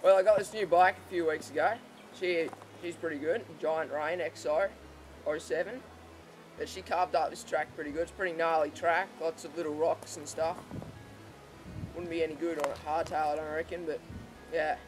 Well, I got this new bike a few weeks ago. She's pretty good. Giant Rain XO 07. But she carved up this track pretty good. It's a pretty gnarly track, lots of little rocks and stuff. Wouldn't be any good on a hardtail, I don't reckon, but yeah.